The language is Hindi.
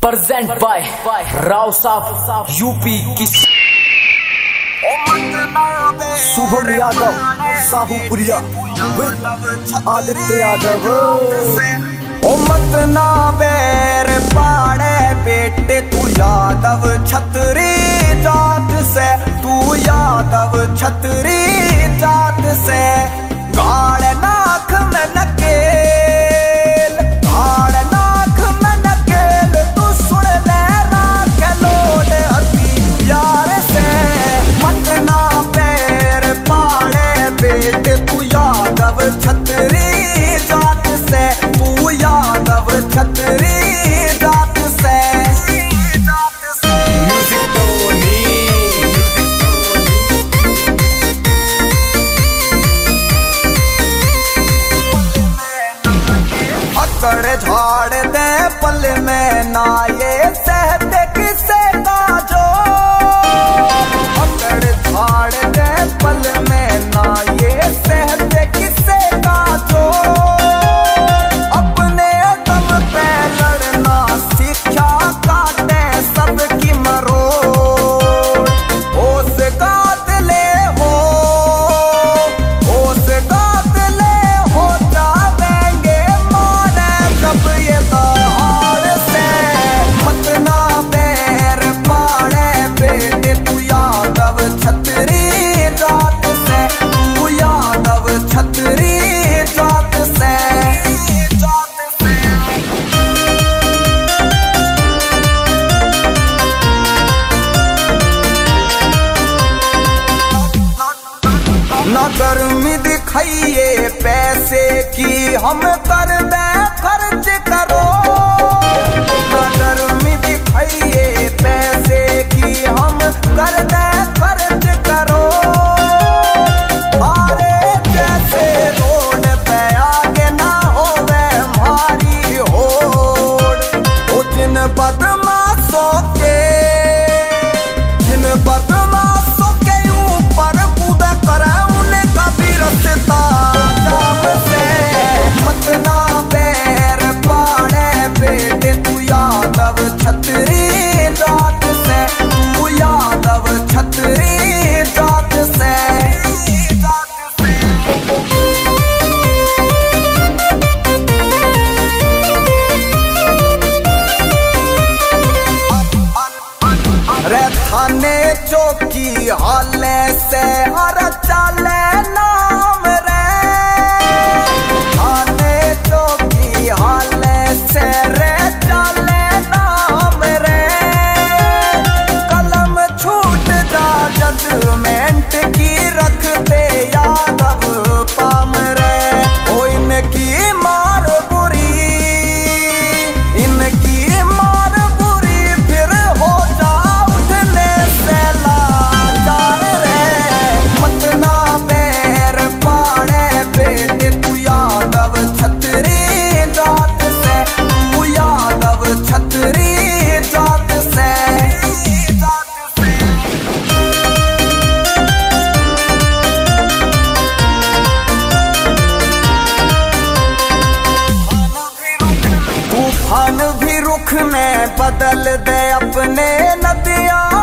प्रेजेंट बाय राव साहब यूपी की शुभम यादव साहूपुरिया आदित्य यादव। ओ मत ना बैर पाड़े बेटे तू यादव छतरी जात से, तू यादव छतरी जात से। गाड़ नाक में नकेल, गाड़ नाक में नकेल, तू सुन ले राख लोड हती यार से। मत ना बैर पाड़े बेटे तू यादव छतरी जात से, तू यादव छतरी जात से। अकड़ झाड़ दे पल में ना ये सहते किसे का जो, अकड़ झाड़ दे पल में ना ये सहते किसे का जो। अपने दम पे लड़ना सीखा काटे सबकी मरोड़। होश कातले हो, होश कातले हो जावेंगे माने जब ये दहाड़ से। मत ना बैर पाड़े बेटे तू यादव छतरी जात से, तू यादव छतरी जात से। ना गर्मी दिखाइए पैसे की, हम कर दे खर्च करो। ना गर्मी दिखाइए पैसे की, हम कर दे खर्च करो। अरे जैसे रोड पे आगे ना होवे हमारी होड़। ओ जिन बदमाशों के, जिन बदमाशों के ऊपर कूदा करे उनका भी रस्ता जाम से। मत ना बैर पाड़े बेटे तू यादव छतरी जात से, तू यादव छतरी जात से। रे थाने चौकी हाले से हर चाले नाम रे। थाने चौकी हाले से रे चाले नाम रे। कलम छूट जा जजमेंट की रख दे यादव पाम रे। ओ इनकी मार बुरी, इनकी मार बुरी फिर हो जा उठने से लाचार रे। मत ना बैर पाड़े बेटे तू यादव छतरी जात से, तू यादव छतरी जात से। तूफान भी रुख में बदल दे अपने नदियाँ